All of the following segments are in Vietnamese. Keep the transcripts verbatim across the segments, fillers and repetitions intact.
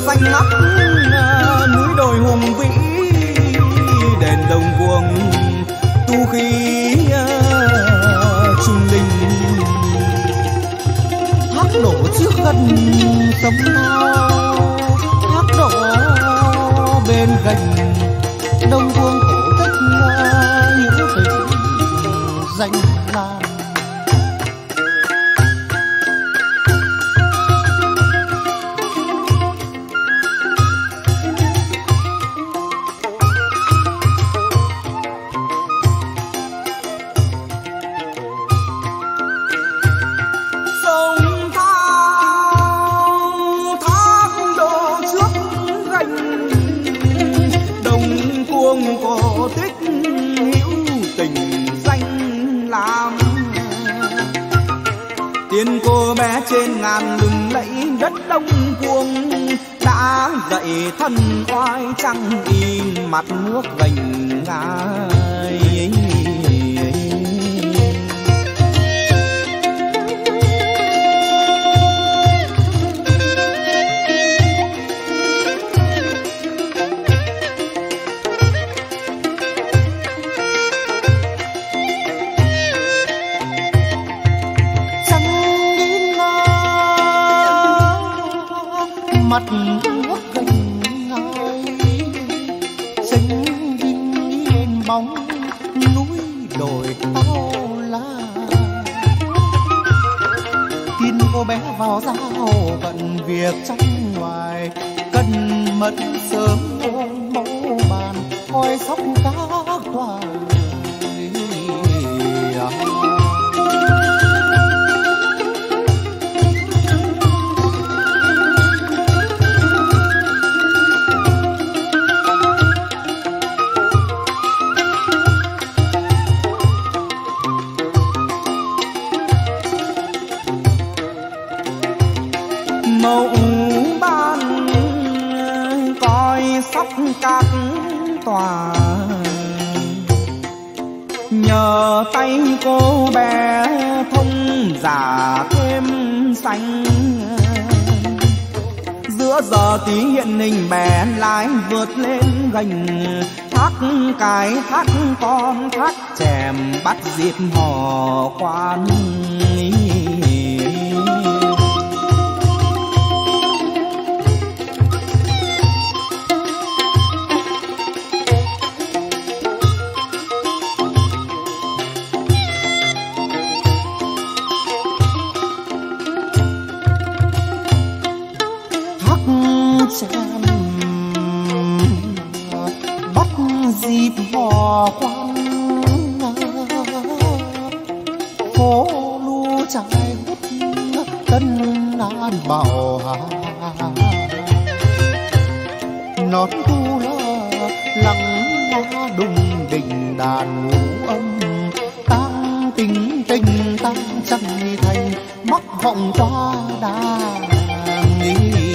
xanh ngắt núi đồi hùng vĩ, đèn đồng cuồng tu khí trung linh. Thác đổ trước gần sông Thao, thác đổ bên gành đông vương cổ tích những tình danh lam. Tiên cô bé trên ngàn lừng lẫy đất Đông Cuông đã dậy thân oai trăng in mặt nước gành ngai. Mặt nước gành ngai xanh vinh lên bóng núi đồi bao la. Tiên cô bé vào giao bận việc trong ngoài, cần mật sớm ôm mẫu bàn coi sóc cá hoa. Mẫu ban coi sóc các tòa, nhờ tay cô bé thông giả thêm xanh. Giữa giờ tí hiện hình bé lái vượt lên gành, thác cái thác con thác chèm bắt dịp hò quan. Chèm bắt dịp hò quan, phố lu trai hút tân an bảo hà. Nón tu la lắng hoa đùng đình đàn ngũ âm, tăng tình tình tăng chẳng thành mắc vọng qua đàn nghi.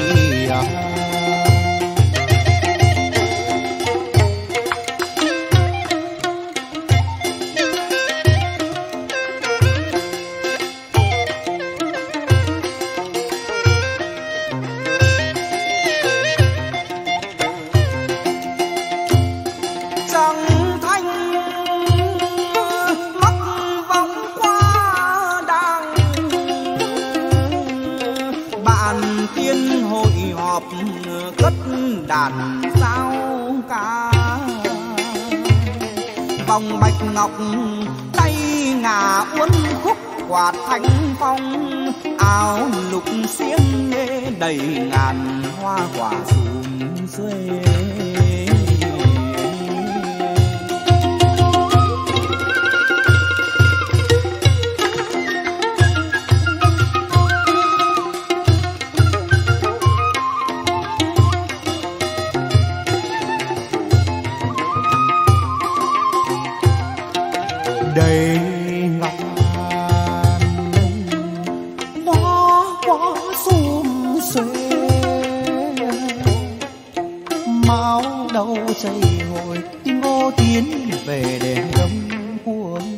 Cất đàn sao ca vòng bạch ngọc tay ngà uốn khúc quạt thanh phong, áo lục xiêm lê đầy ngàn hoa quả sum xuê. Đầy ngàn hoa quả sum xuê, máu đầu chảy hội Ngô Tiến về đèn Đông Cuông.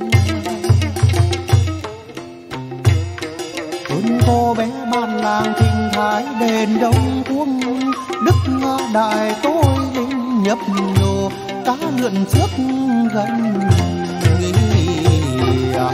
Tôn cô bé ban làng thình thái đền Đông Cuông, đức đại tôi linh nhấp nhô cá lượn trước gần à.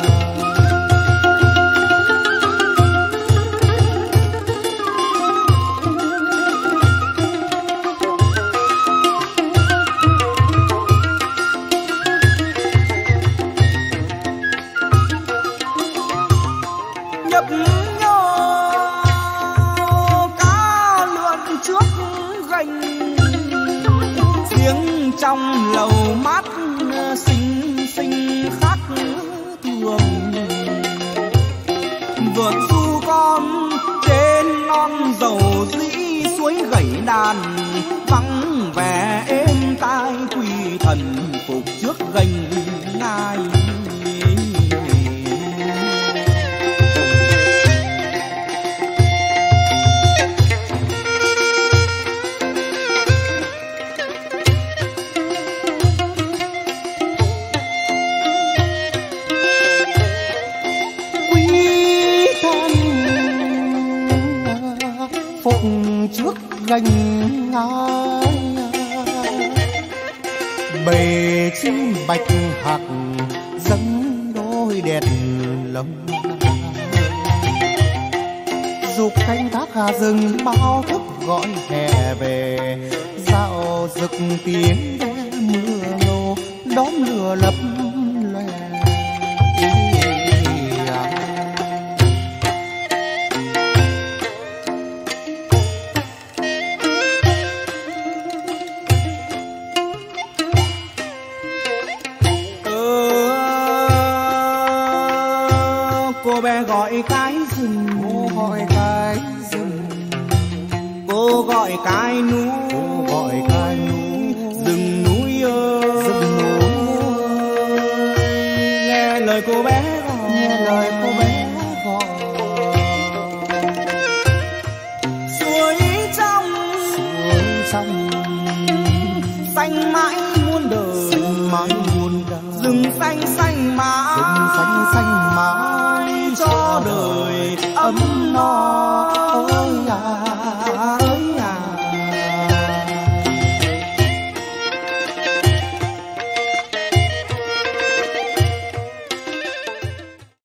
Trong lầu mát xinh xinh khác thường, vượt du con trên non dầu dĩ suối gảy đàn, vắng vẻ êm tai quỳ thần phục trước gành ngai. Trước gành ngai bề chim bạch hạc dâng đôi đèn lồng, dục canh tác hà rừng bao thức gọi hè về, dạo rực tiếng ve mưa lô đón lửa lấp lè. Cô bé gọi cái rừng, cô gọi cái rừng, cô gọi cái núi, cô gọi cái núi, rừng núi ơi, rừng núi nghe lời cô bé gọi, nghe lời cô bé gọi. Suối trong, suối trong, xanh mãi muôn đời, xanh mãi muôn đời, rừng xanh